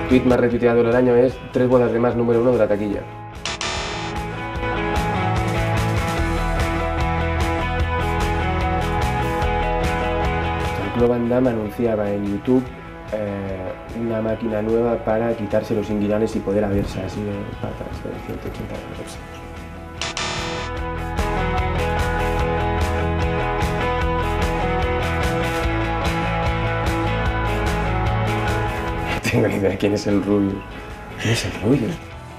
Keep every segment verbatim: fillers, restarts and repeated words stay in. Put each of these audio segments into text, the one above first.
tweet más retuiteado del año es tres bodas de más número uno de la taquilla. Jean-Claude Van Damme anunciaba en YouTube eh, una máquina nueva para quitarse los inguinales y poder haberse así de patas de ciento ochenta grados. No tengo ni idea de quién es el Rubius. ¿Quién es el Rubius?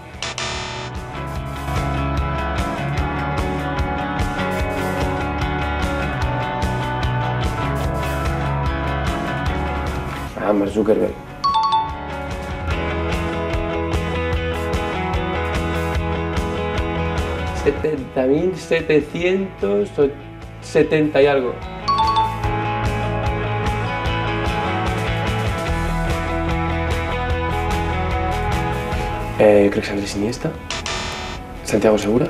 Ah, Mark Zuckerberg. setenta mil setecientos setenta y algo. Eh, creo que es Andrés Iniesta. Santiago Segura.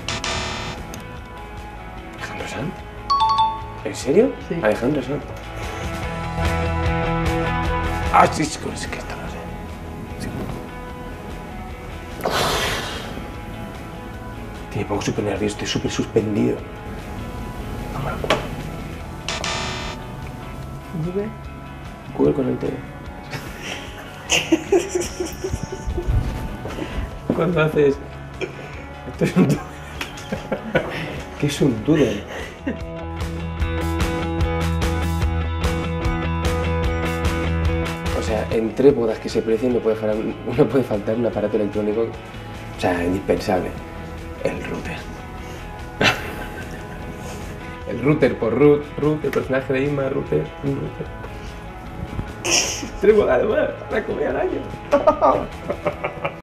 Alejandro Sanz. ¿En serio? Sí. Alejandro Sanz. Ah, sí, sí, es que estaba. Sí. Me pongo súper nervioso, estoy súper suspendido. Google. Google con el T. Cuando haces... Esto es un... ¿Qué es un doodle? O sea, en tres bodas que se precien no puede faltar, no puede faltar un aparato electrónico, o sea, indispensable. El router. El router por Ruth, Ruth, el personaje de Inma, router, un router. Tres bodas además, la comida al año.